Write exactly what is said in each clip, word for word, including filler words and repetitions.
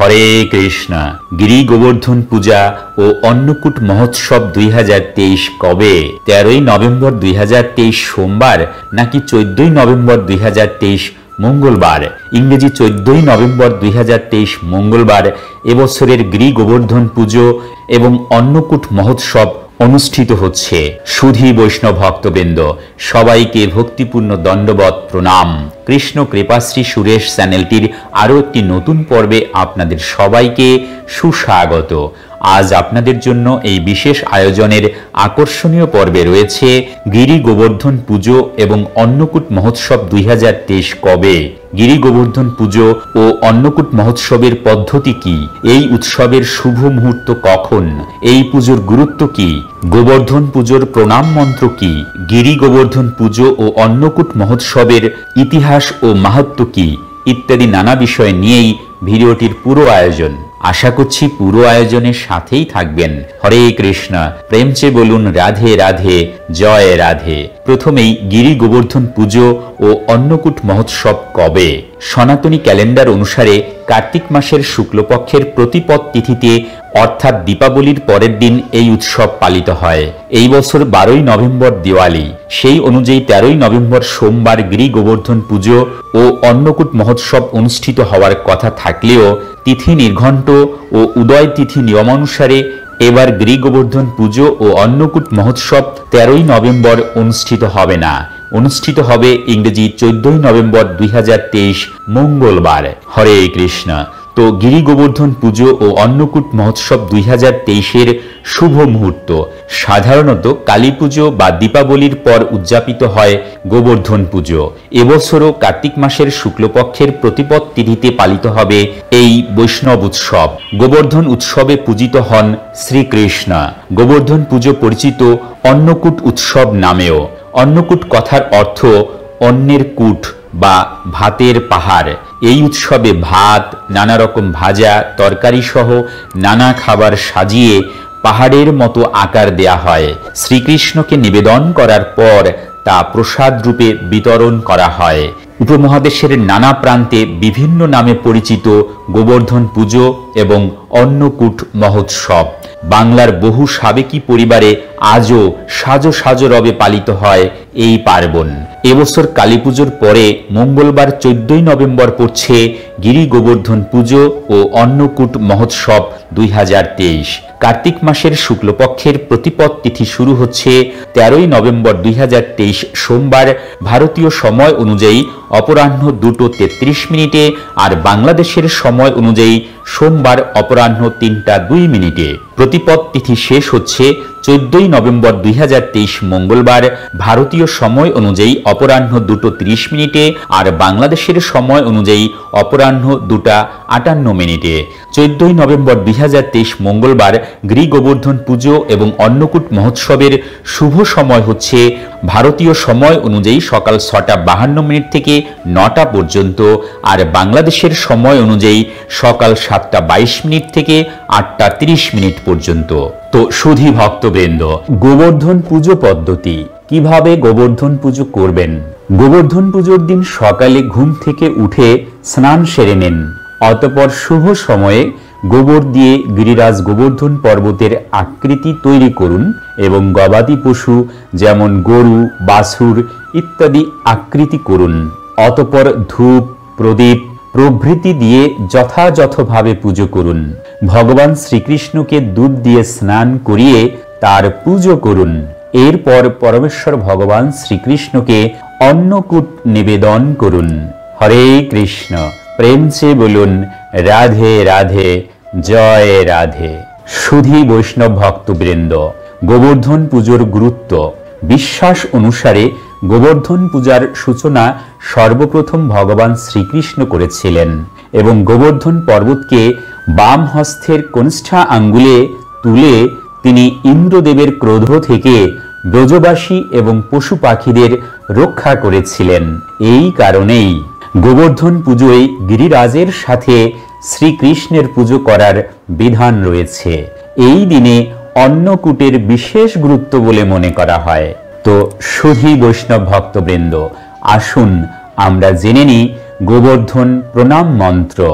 হরে কৃষ্ণ। গিরি গোবর্ধন পূজা ও অন্নকূট মহোৎসব দুই হাজার তেইশ কবে? তেরোই নভেম্বর দুই হাজার তেইশ সোমবার নাকি চোদ্দই নভেম্বর দুই হাজার তেইশ মঙ্গলবার? ইংরেজি চোদ্দই নভেম্বর দুই হাজার তেইশ মঙ্গলবার এবছরের গিরি গোবর্ধন পুজো এবং অন্নকূট মহোৎসব অনুষ্ঠিত হচ্ছে। সুধী বৈষ্ণব ভক্তবৃন্দ, সবাইকে ভক্তিপূর্ণ দণ্ডবত প্রণাম। কৃষ্ণ কৃপাশ্রী সুরেশ চ্যানেলটির আরও একটি নতুন পর্বে আপনাদের সবাইকে সুস্বাগত। আজ আপনাদের জন্য এই বিশেষ আয়োজনের আকর্ষণীয় পর্বে রয়েছে গিরি গোবর্ধন পুজো এবং অন্নকূট মহোৎসব দুই হাজার তেইশ কবে? গিরি গোবর্ধন পুজো ও অন্নকূট মহোৎসবের পদ্ধতি কি? এই উৎসবের শুভ মুহূর্ত কখন? এই পুজোর গুরুত্ব কি? গোবর্ধন পুজোর প্রণাম মন্ত্র কি? গিরি গোবর্ধন পুজো ও অন্নকূট মহোৎসবের ইতিহাস ও মাহাত্ম্য কি? ইত্যাদি নানা বিষয় নিয়েই ভিডিওটির পুরো আয়োজন। আশা করছি পুরো আয়োজনের সাথেই থাকবেন। হরে কৃষ্ণ। প্রেম চে বলুন রাধে রাধে, জয় রাধে। প্রথমেই গিরি গোবর্ধন পুজো ও অন্নকূট মহোৎসব কবে? সনাতনী ক্যালেন্ডার অনুসারে কার্তিক মাসের শুক্লপক্ষের প্রতিপদ তিথিতে অর্থাৎ দীপাবলির পরের দিন এই উৎসব পালিত হয়। এই বছর বারোই নভেম্বর দিওয়ালি, সেই অনুযায়ী তেরোই নভেম্বর সোমবার গিরি গোবর্ধন পুজো ও অন্নকূট মহোৎসব অনুষ্ঠিত হওয়ার কথা থাকলেও তিথি নির্ঘণ্ট ও উদয় তিথি নিয়মানুসারে এবার গিরি গোবর্ধন পুজো ও অন্নকূট মহোৎসব তেরোই নভেম্বর অনুষ্ঠিত হবে না, অনুষ্ঠিত হবে ইংরেজি চোদ্দই নভেম্বর দুই হাজার তেইশ মঙ্গলবার। হরে কৃষ্ণ। তো গিরি গোবর্ধন পুজো ও অন্নকূট মহোৎসব দুই হাজার তেইশের শুভ মুহূর্ত। সাধারণত কালী পুজো বা দীপাবলির পর উদযাপিত হয় গোবর্ধন পুজো। এবছরও কার্তিক মাসের শুক্লপক্ষের প্রতিপদ তিথিতে পালিত হবে এই বৈষ্ণব উৎসব। গোবর্ধন উৎসবে পূজিত হন শ্রীকৃষ্ণ। গোবর্ধন পুজো পরিচিত অন্নকূট উৎসব নামেও। অন্নকূট কথার অর্থ অন্নের কূট বা ভাতের পাহাড়। এই উৎসবে ভাত, নানা রকম ভাজা তরকারি সহ নানা খাবার সাজিয়ে পাহাড়ের মতো আকার দেয়া হয়। শ্রীকৃষ্ণকে নিবেদন করার পর তা প্রসাদ রূপে বিতরণ করা হয়। উপমহাদেশের নানা প্রান্তে বিভিন্ন নামে পরিচিত গোবর্ধন পুজো এবং অন্নকূট মহোৎসব। বাংলার বহু সাবেকি পরিবারে আজও সাজো সাজো রবে পালিত হয় এই পার্বণ। এবছর কালী পুজোর পরে মঙ্গলবার চোদ্দই নভেম্বর পড়ছে গিরি গোবর্ধন পুজো ও অন্নকূট মহোৎসব দুই হাজার তেইশ। কার্তিক মাসের শুক্লপক্ষের প্রতিপদ তিথি শুরু হচ্ছে তেরোই নভেম্বর দুই হাজার তেইশ সোমবার ভারতীয় সময় অনুযায়ী অপরাহ্ন দুটো তেত্রিশ মিনিটে আর বাংলাদেশের সময় অনুযায়ী সোমবার অপরাহ্ন তিনটা দুই মিনিটে। প্রতিপদ তিথি শেষ হচ্ছে চোদ্দই নভেম্বর দুই হাজার তেইশ মঙ্গলবার ভারতীয় সময় অনুযায়ী অপরাহ্ন দুটো তিরিশ মিনিটে আর বাংলাদেশের সময় অনুযায়ী অপরাহ্ন দুটা আটান্ন মিনিটে। চোদ্দই নভেম্বর দুই হাজার তেইশ মঙ্গলবার গিরি গোবর্ধন পুজো এবং অন্নকূট মহোৎসবের শুভ সময় হচ্ছে ভারতীয় সময় অনুযায়ী সকাল ছটা বাহান্ন মিনিট থেকে নটা পর্যন্ত আর বাংলাদেশের সময় অনুযায়ী সকাল সাতটা বাইশ মিনিট থেকে আটটা তিরিশ মিনিট পর্যন্ত। তো সুধী ভক্তবৃন্দ, গোবর্ধন পুজো পদ্ধতি কিভাবে গোবর্ধন পুজো করবেন? গোবর্ধন পুজোর দিন সকালে ঘুম থেকে উঠে স্নান সেরে নেন। অতঃপর শুভ সময়ে গোবর দিয়ে গিরিরাজ গোবর্ধন পর্বতের আকৃতি তৈরি করুন এবং গবাদি পশু যেমন গরু, বাছুর ইত্যাদি আকৃতি করুন। অতঃপর ধূপ, প্রদীপ প্রভৃতি দিয়ে যথাযথভাবে পুজো করুন। ভগবান শ্রীকৃষ্ণকে দুধ দিয়ে স্নান করিয়ে তার পুজো করুন। এরপর পরমেশ্বর ভগবান শ্রীকৃষ্ণকে অন্নকূট নিবেদন করুন। হরে কৃষ্ণ। প্রেম চে বলুন রাধে রাধে, জয় রাধে। সুধী বৈষ্ণব ভক্তবৃন্দ, গোবর্ধন পুজোর গুরুত্ব। বিশ্বাস অনুসারে গোবর্ধন পূজার সূচনা সর্বপ্রথম ভগবান শ্রীকৃষ্ণ করেছিলেন এবং গোবর্ধন পর্বতকে বাম হস্তের কনিষ্ঠা আঙ্গুলে তুলে তিনি ইন্দ্রদেবের ক্রোধ থেকে ব্রজবাসী এবং পশু পাখিদের রক্ষা করেছিলেন। এই কারণেই গোবর্ধন পুজোয় গিরিরাজের সাথে শ্রীকৃষ্ণের পুজো করার বিধান রয়েছে। এই দিনে অন্নকূটের বিশেষ গুরুত্ব বলে মনে করা হয়। তো সুধী বৈষ্ণব ভক্তবৃন্দ, আসুন আমরা জেনে নিই গোবর্ধন প্রণাম মন্ত্র।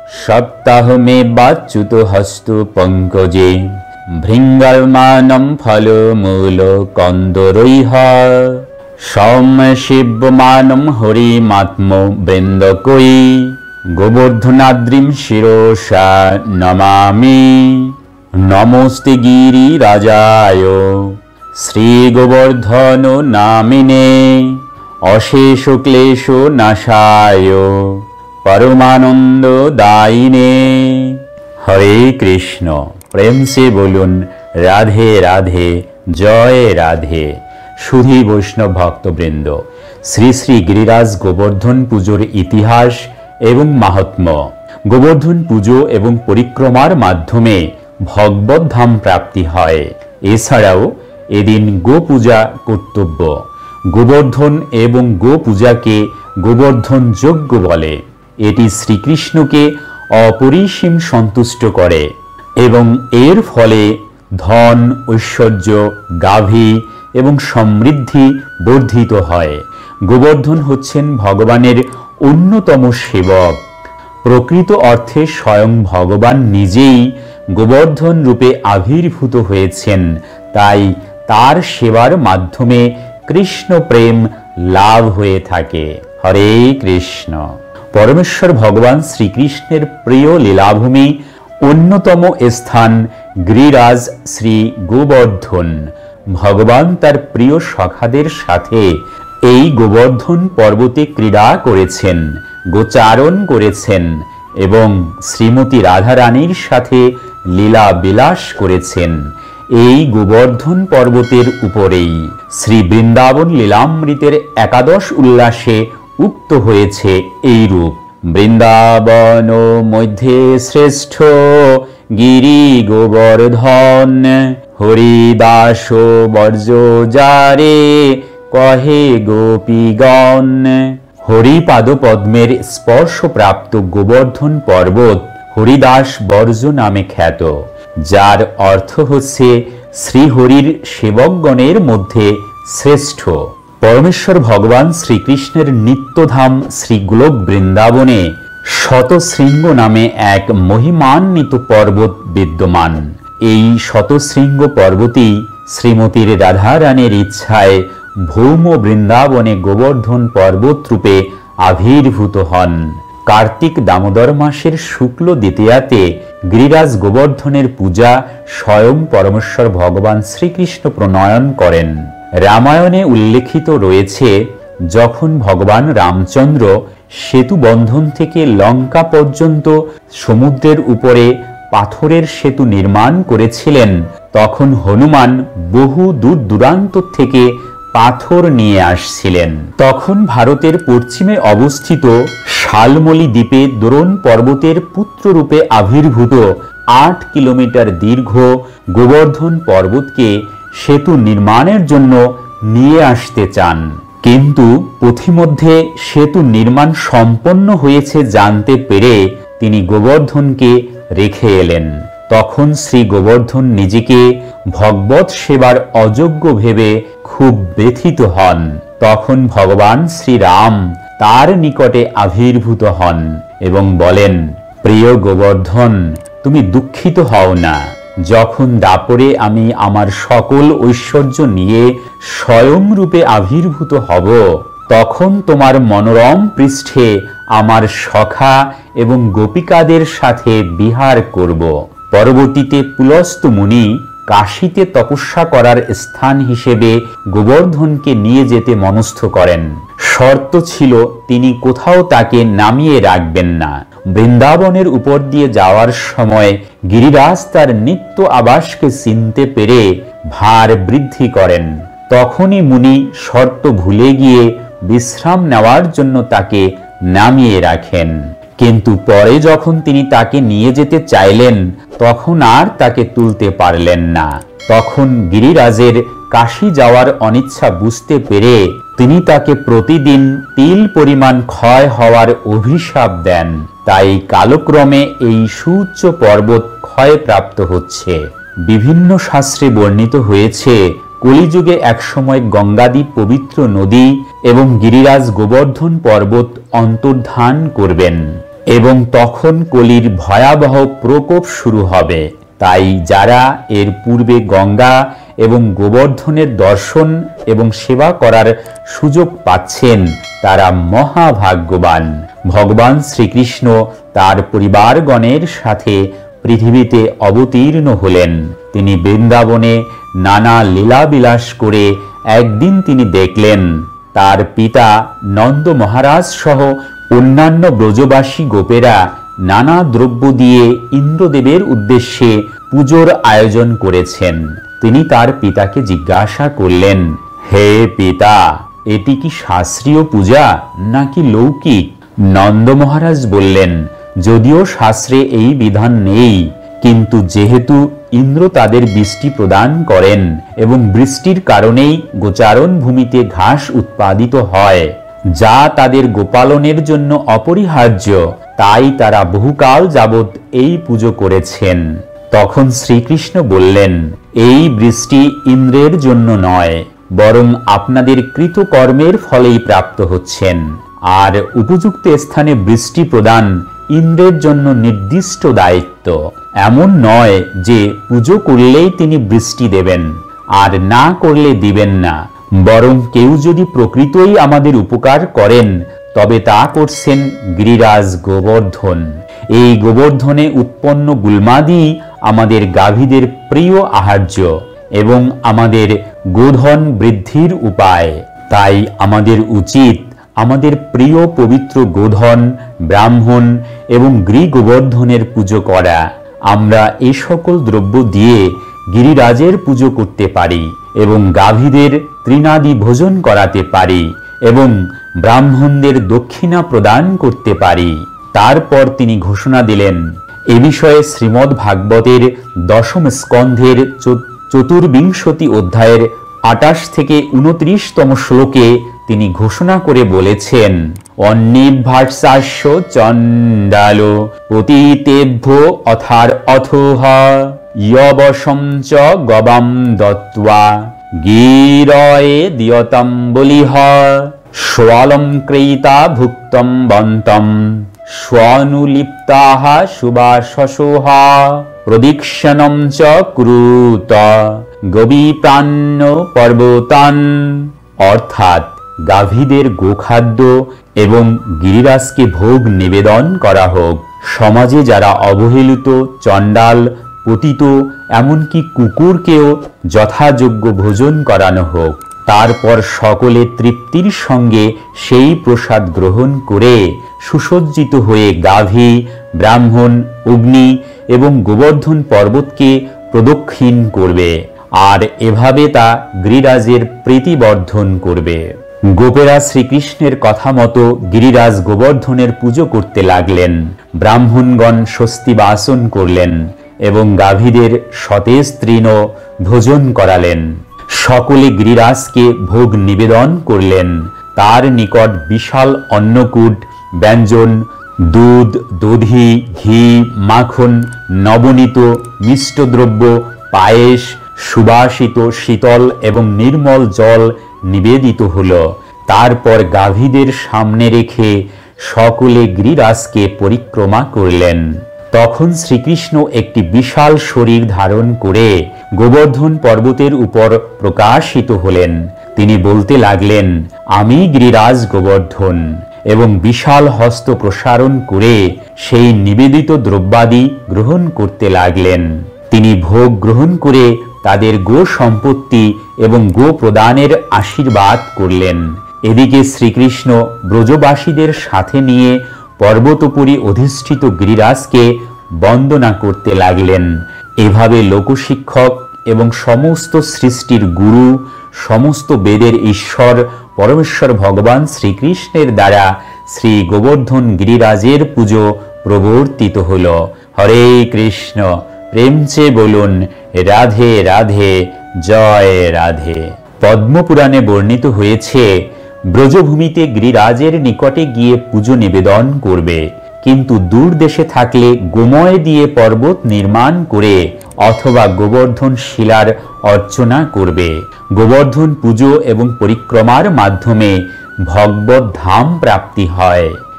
সপ্তাহমেবাচ্যুত হস্ত পঙ্কজে ভৃঙ্গলমানম ফলমূল কন্দরৈহ সৌম শিবমানম হরিমাত্ম বৃন্দকৈ গোবর্ধনাদ্রিম শিরোষা নমামি নমস্তে গিরিরাজায় শ্রী গোবর্ধন নামিনে অশেষ ক্লেশ নাশায় परमानंद दायिने। हरे कृष्ण। प्रेम से बोलुन राधे राधे, जय राधे। सुधी वैष्णव भक्तवृंद, श्री श्री गिरिराज गोवर्धन पुजोर इतिहास एवं माहात्म्य। गोवर्धन पुजो एवं परिक्रमार माध्यमे भगवत धाम प्राप्ति हय। एछाड़ाओ एदिन गो पूजा कर्तव्य। गोवर्धन एवं गो पूजा के गोवर्धन यज्ञ बोले। एटी श्रीकृष्ण के अपरिसीम सन्तुष्ट करे एवं एर फले धन ऐश्वर्य गाभी एवं समृद्धि वर्धित हय। गोवर्धन हच्छेन भगवानेर अन्यतम सेवक। प्रकृत अर्थे स्वयं भगवान निजेई गोवर्धन रूपे आविर्भूत हयेछेन। ताई तार सेवार माध्यमे कृष्ण प्रेम लाभ हये थाके। हरे कृष्ण। परमेश्वर भगवान श्रीकृष्णेर प्रिय लीलाभूमि अन्यतम स्थान गिरिराज श्री गोवर्धन। भगवान तार प्रिय सखादेर साथे এই গোবর্ধন পর্বতে ক্রীড়া করেছেন, গোচারণ করেছেন এবং শ্রীমতী রাধারানীর সাথে লীলা বিলাস করেছেন। এই গোবর্ধন পর্বতের উপরেই শ্রী বৃন্দাবন লীলামৃতের একাদশ উল্লাসে উক্ত হয়েছে এই রূপ। বৃন্দাবন মধ্যে শ্রেষ্ঠ গিরি গোবর্ধন হরিদাস বর্জ যারে कहे गोपीगण। हरिपाद पद्मेर स्पर्श प्राप्त गोवर्धन पर्वत हरिदास बर्ज नामे ख्यात, जार अर्थ हच्छे श्रीहरिर सेवकगणेर मध्य श्रेष्ठ। परमेश्वर भगवान श्रीकृष्णेर नित्यधाम श्रीगोलक बृंदावने शतशृंग नामे एक महिमान्वित पर्वत विद्यमान। এই শতশৃঙ্গ पर्वती श्रीमतीर राधारानीर इच्छाय भौम बृंदावने गोवर्धन पर्वत रूपे आविर्भूत हन। कार्तिक दामोदर मासेर शुक्ल द्वितीयाते गिरिराज गोवर्धनेर पूजा स्वयं परमेश्वर भगवान श्रीकृष्ण प्रणयन करें। रामायणे उल्लेखित रयेछे जखन भगवान रामचंद्र सेतु बंधन थेके लंका पर्यन्त समुद्रेर उपरे पाथरेर सेतु निर्माण करेछिलेन, तखन हनुमान बहु दूर दूरान्त थेके पाथर निये आसछिलेन। तखन भारतेर पश्चिमे अवस्थित शालमली द्वीपे दोरन पर्वतेर पुत्र रूपे आविर्भूत आठ किलोमीटर दीर्घ गोवर्धन पर्वतके सेतु निर्माणेर जन्य निये आसते चान, किन्तु पथिमध्ये सेतु निर्माण सम्पन्न हयेछे जानते पेरे तिनि गोवर्धनके रेखे एलेन। तखन श्री गोवर्धन निजेके भगवत सेवार अयोग्य भेबे खूब व्यथित हन। तखन भगवान श्री राम तार निकटे आविर्भूत हन एवं बोलेन, प्रिय गोवर्धन तुमी दुखित हओ ना। जखन दापरे आमी आमार सकल ऐश्वर्य निये स्वयं रूपे आविर्भूत हब, तखन तोमार मनोरम पृष्ठे आमार सखा एवं गोपिकादेर साथे बिहार करब। परवर्तीते पुलस्त मुनि काशीते तपस्या करार स्थान हिसेबे गोवर्धनके निये जेते मनस्थ करें। शर्त छिलो तिनि कोथाओ ताके नामिये राखबेन ना। बृंदावनेर उपर दिये जावार समय गिरिराज तार नित्य आवासके चिनते पेरे भार बृद्धि करें। तखोनी मुनि शर्त भूले गिये विश्राम नेওয়ার জন্য ताके नामिये राखें। किन्तु परे जखन तिनि ताके निये जेते चाइलेन तखन आर ताके तुलते पारलेन ना। तखन गिरिराजेर काशी जावार अनिच्छा बुझते पेरे तिनि ताके प्रतिदिन तिल परिमाण क्षय हওয়ার अभिशाप देन। ताई कालक्रमे एई सुउच्च पर्वत क्षय प्राप्त हच्छे। विभिन्न शास्त्रे वर्णित हयेछे कलिजुगे एक समय गंगादी पवित्र नदी एवं गिरिराज गोवर्धन पर्वत अंतर्धान करबेन এবং তখন কলির ভয়াবহ প্রকোপ শুরু হবে। তাই যারা এর পূর্বে গঙ্গা এবং গোবর্ধনের দর্শন এবং সেবা করার সুযোগ পাচ্ছেন তারা মহাভাগ্যবান। ভগবান শ্রীকৃষ্ণ তার পরিবারগণের সাথে পৃথিবীতে অবতীর্ণ হলেন। তিনি বৃন্দাবনে নানা লীলাবিলাস করে একদিন তিনি দেখলেন তার পিতা নন্দ মহারাজ সহ অন্যান্য ব্রজবাসী গোপেরা নানা দ্রব্য দিয়ে ইন্দ্রদেবের উদ্দেশ্যে পুজোর আয়োজন করেছেন। তিনি তার পিতাকে জিজ্ঞাসা করলেন, হে পিতা, এটি কি শাস্ত্রীয় পূজা নাকি লৌকিক? নন্দ মহারাজ বললেন, যদিও শাস্ত্রে এই বিধান নেই, কিন্তু যেহেতু ইন্দ্র তাদের বৃষ্টি প্রদান করেন এবং বৃষ্টির কারণেই গোচারণ ভূমিতে ঘাস উৎপাদিত হয়, যা তাদের গোপালনের জন্য অপরিহার্য, তাই তারা বহুকাল যাবৎ এই পুজো করেছেন। তখন শ্রীকৃষ্ণ বললেন, এই বৃষ্টি ইন্দ্রের জন্য নয়, বরং আপনাদের কৃতকর্মের ফলেই প্রাপ্ত হচ্ছেন। আর উপযুক্ত স্থানে বৃষ্টি প্রদান ইন্দ্রের জন্য নির্দিষ্ট দায়িত্ব। এমন নয় যে পুজো করলেই তিনি বৃষ্টি দেবেন আর না করলে দিবেন না, বরং কেউ যদি প্রকৃতই আমাদের উপকার করেন তবে তা করছেন গিরিরাজ গোবর্ধন। এই গোবর্ধনে উৎপন্ন গুল্মাদি আমাদের গাভীদের প্রিয় আহার্য এবং আমাদের গোধন বৃদ্ধির উপায়। তাই আমাদের উচিত আমাদের প্রিয় পবিত্র গোধন, ব্রাহ্মণ এবং গৃহ গোবর্ধনের পুজো করা। আমরা এই সকল দ্রব্য দিয়ে গিরিরাজের পুজো করতে পারি এবং গাভীদের তৃণাদি ভোজন করাতে পারি এবং ব্রাহ্মণদের দক্ষিণা প্রদান করতে পারি। তারপর তিনি ঘোষণা দিলেন, এ বিষয়ে শ্রীমদ্ ভাগবতের দশম স্কন্ধের চতুর্বিংশতি অধ্যায়ের আটাশ থেকে উনত্রিশতম শ্লোকে তিনি ঘোষণা করে বলেছেন, অন্নিভাষ্যাস্য চণ্ডালো পতিতেভ্য অথার অথোহ ইয়বশম চ গবাম দত্ত্বা গিরয়ে দিয়তম বলিহ স্বলম ক্রেতা ভুক্তম বন্তম স্বনুলিপ্তাহ সুবাসসোহ প্রদীক্ষণম চ কুরুত গবীপ্রাণ্য পর্বতান। অর্থাৎ গাভীদের গোখাদ্য এবং গিরিরাজকে ভোগ নিবেদন করা হোক। সমাজে যারা অবহেলিত, চণ্ডাল, পতিত, এমনকি কুকুরকেও যথাযোগ্য ভোজন করানো হোক। তারপর সকলে তৃপ্তির সঙ্গে সেই প্রসাদ গ্রহণ করে সুসজ্জিত হয়ে গাভী, ব্রাহ্মণ, অগ্নি এবং গোবর্ধন পর্বতকে প্রদক্ষিণ করবে আর এভাবে তা গিরিরাজের প্রীতিবর্ধন করবে। গোপেরা শ্রীকৃষ্ণের কথা মতো গিরিরাজ গোবর্ধনের পুজো করতে লাগলেন। ব্রাহ্মণগণ স্বস্তি বাসন করলেন এবং গাভীদের সতেজ তৃণ ভোজন করালেন। সকলে গিরিরাজকে ভোগ নিবেদন করলেন। তার নিকট বিশাল অন্নকূট, ব্যঞ্জন, দুধ, দধি, ঘি, মাখন, নবনীত মিষ্টদ্রব্য, পায়েস, সুবাসিত শীতল এবং নির্মল জল নিবেদিত হল। তারপর গাভীদের সামনে রেখে সকলে গিরিরাজকে পরিক্রমা করলেন। তখন শ্রীকৃষ্ণ একটি বিশাল শরীর ধারণ করে গোবর্ধন পর্বতের উপর প্রকাশিত হলেন। তিনি বলতে লাগলেন, আমি গিরিরাজ গোবর্ধন, এবং বিশাল হস্ত প্রসারণ করে সেই নিবেদিত দ্রব্যাদি গ্রহণ করতে লাগলেন। তিনি ভোগ গ্রহণ করে তাদের গো সম্পত্তি এবং গো প্রদানের আশীর্বাদ করলেন। এদিকে শ্রীকৃষ্ণ ব্রজবাসীদের সাথে নিয়ে পর্বতোপরি অধিষ্ঠিত গিরিরাজকে বন্দনা করতে লাগলেন। এভাবে লোকশিক্ষক এবং সমস্ত সৃষ্টির গুরু, সমস্ত বেদের ঈশ্বর পরমেশ্বর ভগবান শ্রীকৃষ্ণের দ্বারা শ্রী গোবর্ধন গিরিরাজের পুজো প্রবর্তিত হল। হরে কৃষ্ণ, প্রেমচে বলুন রাধে রাধে, জয় রাধে। পদ্মপুরাণে বর্ণিত হয়েছে, ব্রজভূমিতে গিরিরাজের নিকটে গিয়ে পুজো নিবেদন করবে, কিন্তু দূর দেশে থাকলে গোময় দিয়ে পর্বত নির্মাণ করে অথবা গোবর্ধন শিলার অর্চনা করবে। গোবর্ধন পুজো এবং পরিক্রমার মাধ্যমে ভগবত ধাম প্রাপ্তি হয়।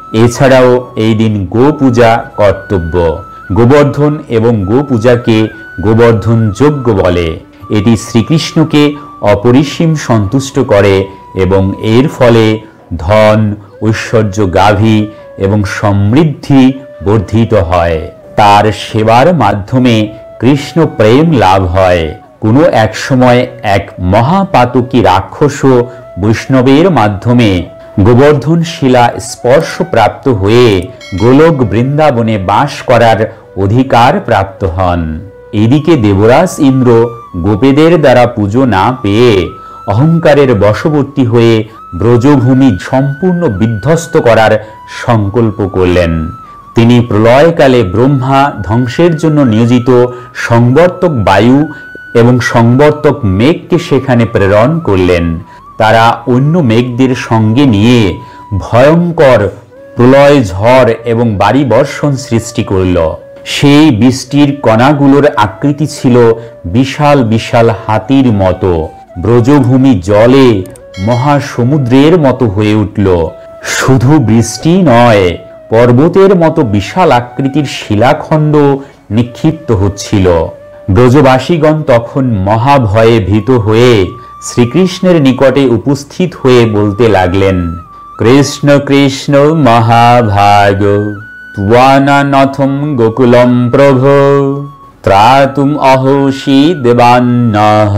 এছাড়াও এই দিন গো পূজা কর্তব্য। গোবর্ধন এবং গো পূজাকে গোবর্ধন যজ্ঞ বলে। এটি শ্রীকৃষ্ণকে অপরিসীম সন্তুষ্ট করে এবং এর ফলে ধন, ঐশ্বর্য, গাভী এবং সমৃদ্ধি বর্ধিত হয়। তার সেবার মাধ্যমে কৃষ্ণ প্রেম লাভ হয়। কোনো এক সময় এক মহাপাতকী রাক্ষস বৈষ্ণবের মাধ্যমে গোবর্ধন শিলা স্পর্শ প্রাপ্ত হয়ে গোলক বৃন্দাবনে বাস করার অধিকার প্রাপ্ত হন। এদিকে দেবরাজ ইন্দ্র গোপেদের দ্বারা পুজো না পেয়ে অহংকারের বশবর্তী হয়ে ব্রজভূমি সম্পূর্ণ বিধ্বস্ত করার সংকল্প করলেন। তিনি প্রলয়কালে ব্রহ্মা ধ্বংসের জন্য নিয়োজিত সংবর্তক বায়ু এবং সংবর্তক মেঘকে সেখানে প্রেরণ করলেন। তারা অন্য মেঘদের সঙ্গে নিয়ে ভয়ঙ্কর প্রলয় ঝড় এবং বারি বর্ষণ সৃষ্টি করল। সেই বৃষ্টির কণাগুলোর আকৃতি ছিল বিশাল বিশাল হাতির মতো। ব্রজভূমি জলে মহাসমুদ্রের মতো হয়ে উঠল। শুধু বৃষ্টি নয়, পর্বতের মতো বিশাল আকৃতির শিলাখণ্ড নিক্ষিপ্ত হচ্ছিল। ব্রজবাসীগণ তখন মহাভয়ে ভীত হয়ে শ্রীকৃষ্ণের নিকটে উপস্থিত হয়ে বলতে লাগলেন, কৃষ্ণ কৃষ্ণ মহাভাগ, त्वानाथं गोकुलं प्रभो त्रातुम अहोषि देवान्नः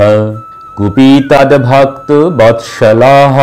कुपितद्भक्त वत्सलः।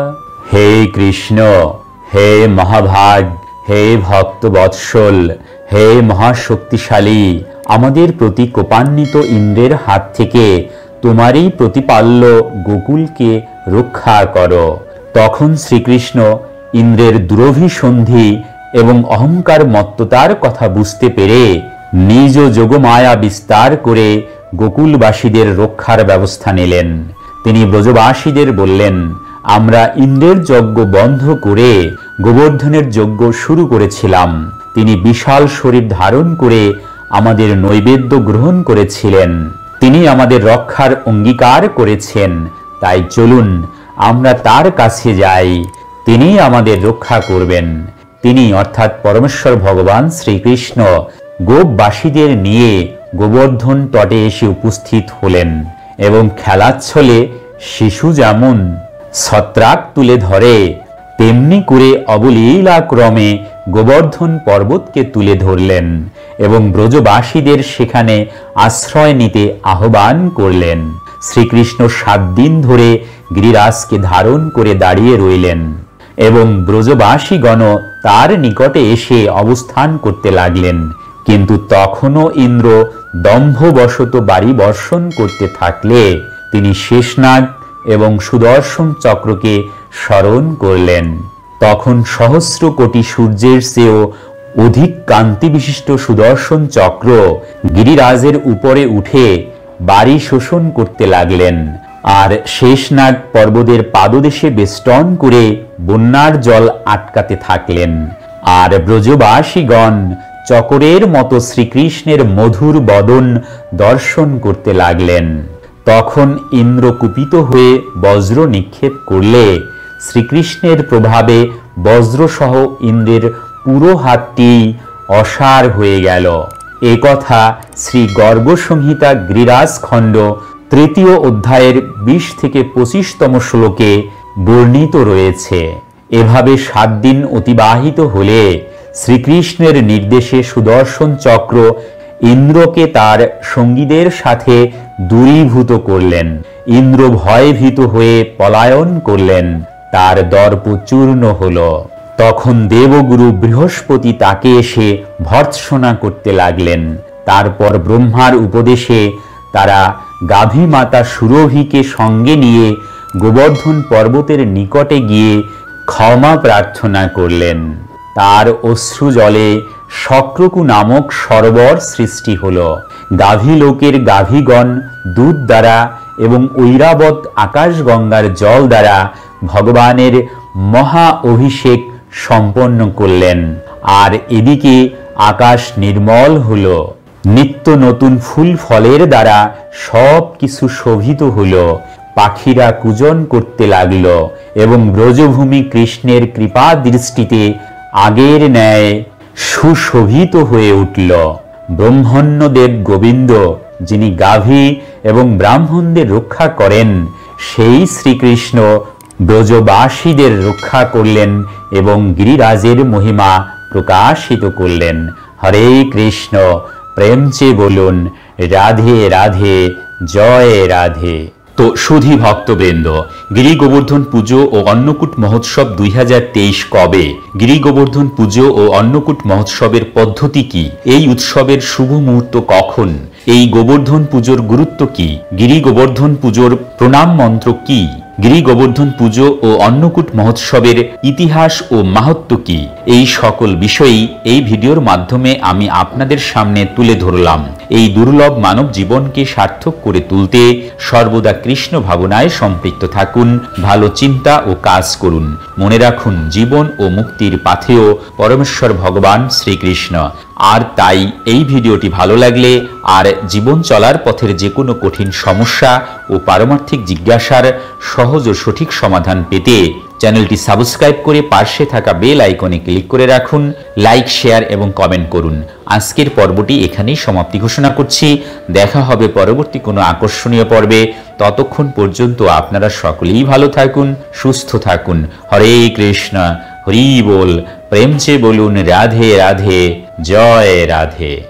हे कृष्ण, हे महाभाग, हे भक्त বৎসল, হে মহাশক্তিশালী, আমাদের প্রতি কোপান্বিত ইন্দ্রের হাত থেকে তোমারই প্রতিপাল্য গোকুলকে রক্ষা করো। তখন শ্রীকৃষ্ণ ইন্দ্রের দুরভিসন্ধি এবং অহংকার মত্ততার কথা বুঝতে পেরে নিজ যোগমায়া বিস্তার করে গোকুলবাসীদের রক্ষার ব্যবস্থা নিলেন। তিনি ব্রজবাসীদের বললেন, আমরা ইন্দ্রের যজ্ঞ বন্ধ করে গোবর্ধনের যজ্ঞ শুরু করেছিলাম। তিনি বিশাল শরীর ধারণ করে আমাদের নৈবেদ্য গ্রহণ করেছিলেন। তিনি আমাদের রক্ষার অঙ্গীকার করেছেন। তাই চলুন আমরা তার কাছে যাই, তিনি আমাদের রক্ষা করবেন। তিনি অর্থাৎ পরমেশ্বর ভগবান শ্রীকৃষ্ণ গোপবাসীদের নিয়ে গোবর্ধন তটে এসে উপস্থিত হলেন এবং খেলাচ্ছলে শিশু যেমন ছত্রাক তুলে ধরে তেমনি করে অবলীলাক্রমে গোবর্ধন পর্বতকে তুলে ধরলেন এবং ব্রজবাসীদের সেখানে আশ্রয় নিতে আহ্বান করলেন। শ্রীকৃষ্ণ সাত দিন ধরে গিরিরাজকে ধারণ করে দাঁড়িয়ে রইলেন এবং ব্রজবাসীগণ তার নিকটে এসে অবস্থান করতে লাগলেন। কিন্তু তখনও ইন্দ্র দম্ভবশত বারি বর্ষণ করতে থাকলে তিনি শেষনাগ এবং সুদর্শন চক্রকে স্মরণ করলেন। তখন সহস্র কোটি সূর্যের চেয়েও অধিক কান্তি বিশিষ্ট সুদর্শন চক্র গিরিরাজের উপরে উঠে বারি শোষণ করতে লাগলেন আর শেষনাগ পর্বতের পাদদেশে বেষ্টন করে বন্যার জল আটকাতে থাকলেন। আর ব্রজবাসীগণ চকরের মতো শ্রীকৃষ্ণের মধুর বদন দর্শন করতে লাগলেন। তখন ইন্দ্র কুপিত হয়ে বজ্র নিক্ষেপ করলে শ্রীকৃষ্ণের প্রভাবে বজ্রসহ ইন্দ্রের পুরো হাতটি অসার হয়ে গেল। এ কথা শ্রী গর্গ সংহিতা গিরিরাজ খণ্ড তৃতীয় অধ্যায়ের বিশ থেকে পঁচিশতম শ্লোকে বর্ণিত রয়েছে। এভাবে সাত দিন অতিবাহিত হলে শ্রীকৃষ্ণের নির্দেশে সুদর্শন চক্র ইন্দ্রকে তার সঙ্গীদের সাথে দূরীভূত করলেন। ইন্দ্র ভয়ভীত হয়ে পলায়ন করলেন, তার দর্প চূর্ণ হল। তখন দেবগুরু বৃহস্পতি তাকে এসে ভর্ৎসনা করতে লাগলেন। তারপর ব্রহ্মার উপদেশে তারা গাভী মাতা সুরভিকে সঙ্গে নিয়ে গোবর্ধন পর্বতের নিকটে গিয়ে ক্ষমা প্রার্থনা করলেন। তার অশ্রু জলে শক্রকু নামক সরোবর সৃষ্টি হল। গাভী লোকের গাভীগণ দুধ দ্বারা এবং ঐরাবত আকাশগঙ্গার জল দ্বারা ভগবানের মহা অভিষেক সম্পন্ন করলেন। আর এদিকে আকাশ নির্মল হল, নিত্য নতুন ফুল ফলের দ্বারা সব কিছু শোভিত হল। পাখিরা কূজন করতে লাগল এবং ব্রজভূমি কৃষ্ণের কৃপা দৃষ্টিতে আগের ন্যায় সুশোভিত হয়ে উঠল। ব্রহ্মণ্যদেব গোবিন্দ, যিনি গাভী এবং ব্রাহ্মণদের রক্ষা করেন, সেই শ্রীকৃষ্ণ ব্রজবাসীদের রক্ষা করলেন এবং গিরিরাজের মহিমা প্রকাশিত করলেন। হরে কৃষ্ণ, প্রেম চেয়ে বলুন রাধে রাধে, জয় রাধে। তো সুধী ভক্তবৃন্দ, গিরি গোবর্ধন পুজো ও অন্নকূট মহোৎসব দুই হাজার তেইশ কবে? গিরি গোবর্ধন পুজো ও অন্নকূট মহোৎসবের পদ্ধতি কি? এই উৎসবের শুভ মুহূর্ত কখন? এই গোবর্ধন পুজোর গুরুত্ব কি? গিরি গোবর্ধন পুজোর প্রণাম মন্ত্র কি? গিরি গোবর্ধন পুজো ও অন্নকূট মহোৎসবের ইতিহাস ও মাহাত্ম্য কি? এই সকল বিষয়ই এই ভিডিওর মাধ্যমে আমি আপনাদের সামনে তুলে ধরলাম। এই দুর্লভ মানব জীবনকে সার্থক করে তুলতে সর্বদা কৃষ্ণ ভাবনায় সম্পৃক্ত থাকুন, ভালো চিন্তা ও কাজ করুন। মনে রাখুন, জীবন ও মুক্তির পাথেয় পরমেশ্বর ভগবান শ্রীকৃষ্ণ। আর তাই এই ভিডিওটি ভালো লাগলে আর জীবন চলার পথের যে কোনো কঠিন সমস্যা ও পারমার্থিক জিজ্ঞাসার সহজ ও সঠিক সমাধান পেতে চ্যানেলটি সাবস্ক্রাইব করে পাশে থাকা বেল আইকনে ক্লিক করে রাখুন। লাইক, শেয়ার এবং কমেন্ট করুন। আজকের পর্বটি এখানেই সমাপ্তি ঘোষণা করছি। দেখা হবে পরবর্তী কোনো আকর্ষণীয় পর্বে। ততক্ষণ পর্যন্ত আপনারা সকলেই ভালো থাকুন, সুস্থ থাকুন। হরে কৃষ্ণ, হরি বল, প্রেম চেয়ে বলুন রাধে রাধে, জয় রাধে।